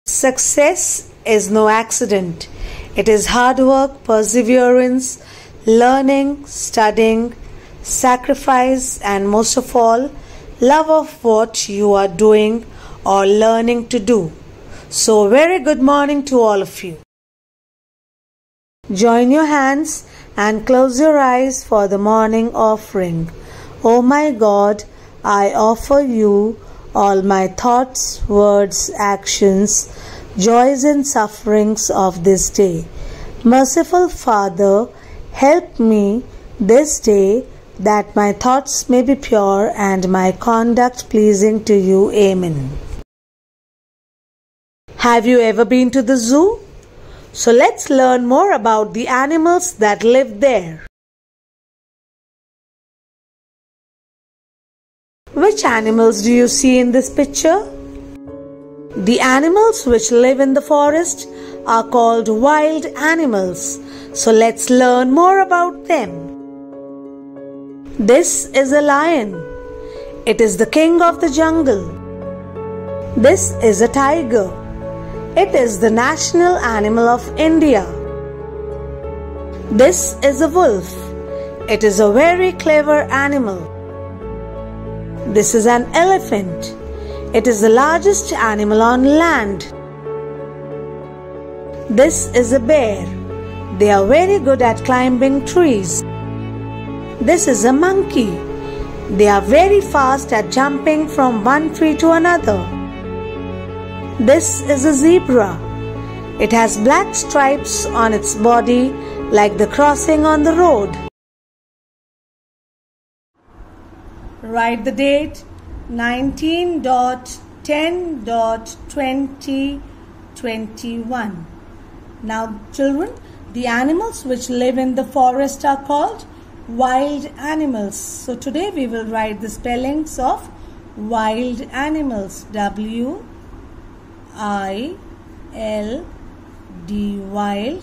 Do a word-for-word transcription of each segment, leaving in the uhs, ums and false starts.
Success is no accident. It is hard work, perseverance, learning, studying, sacrifice, and most of all, love of what you are doing or learning to do. So, very good morning to all of you. Join your hands and close your eyes for the morning offering. Oh my God, I offer you all my thoughts, words, actions, joys and sufferings of this day. Merciful Father, help me this day that my thoughts may be pure and my conduct pleasing to you. Amen. Have you ever been to the zoo? So let's learn more about the animals that live there. Which animals do you see in this picture? The animals which live in the forest are called wild animals. So let's learn more about them. This is a lion. It is the king of the jungle. This is a tiger. It is the national animal of India. This is a wolf. It is a very clever animal. This is an elephant. It is the largest animal on land. This is a bear. They are very good at climbing trees. This is a monkey. They are very fast at jumping from one tree to another. This is a zebra. It has black stripes on its body like the crossing on the road. Write the date nineteen ten twenty twenty-one. Now children, the animals which live in the forest are called wild animals. So today we will write the spellings of wild animals. W I L D wild,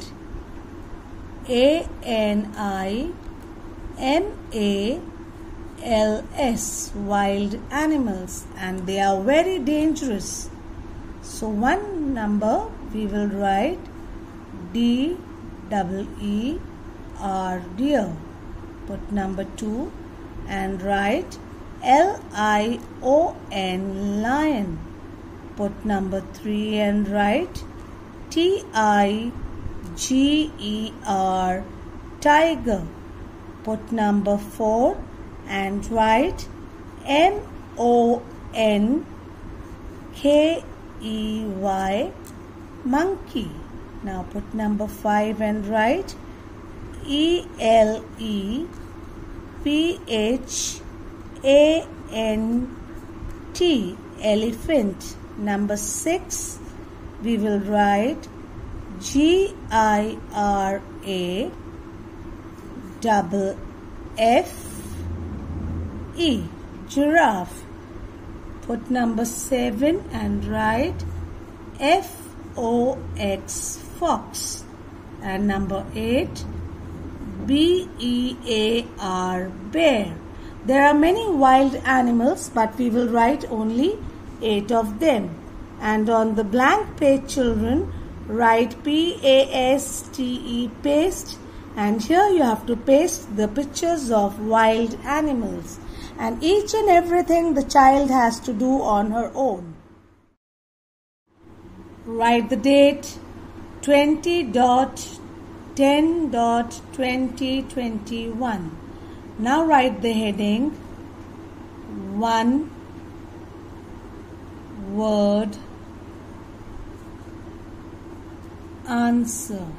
A N I M A L S, wild animals, and they are very dangerous. So one number we will write D E E R, deer. Put number two and write L I O N, lion. Put number three and write T I G E R, tiger. Put number four and write M O N K E Y, monkey. Now put number five and write E L E P H A N T, elephant. Number six, we will write G I R A double F E, giraffe. Put number seven and write F O X, fox. And number eight, B E A R, bear. There are many wild animals, but we will write only eight of them. And on the blank page, children, write P A S T E, paste. And here you have to paste the pictures of wild animals. And each and everything the child has to do on her own. Write the date twenty ten twenty twenty-one. Now write the heading one word answer.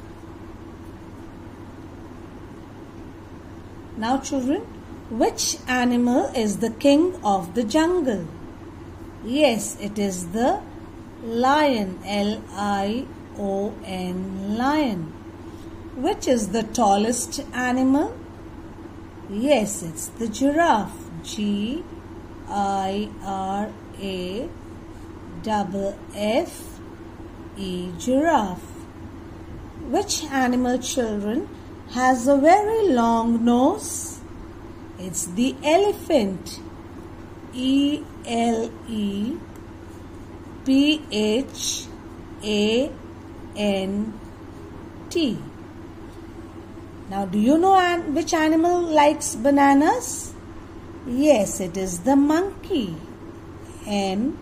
Now children, which animal is the king of the jungle? Yes, it is the lion, L I O N, lion. Which is the tallest animal? Yes, it's the giraffe, G I R A double F E, giraffe. Which animal, children, has a very long nose? It's the elephant, E L E P H A N T. Now, do you know an which animal likes bananas? Yes, it is the monkey. M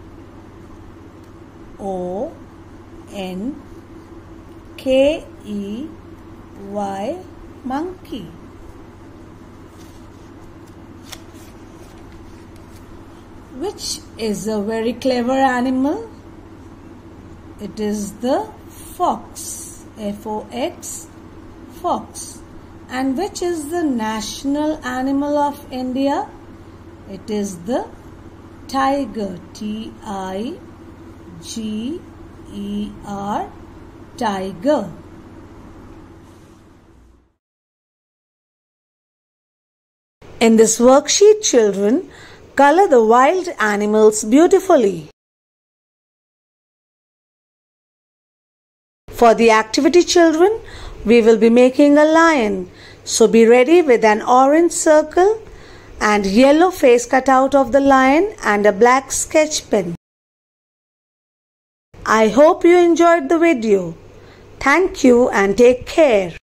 O N K E Y, monkey. Which is a very clever animal? It is the fox. F O X, fox. And which is the national animal of India? It is the tiger. T I G E R, tiger. In this worksheet, children, color the wild animals beautifully. For the activity, children, we will be making a lion. So be ready with an orange circle and yellow face cut out of the lion and a black sketch pen. I hope you enjoyed the video. Thank you and take care.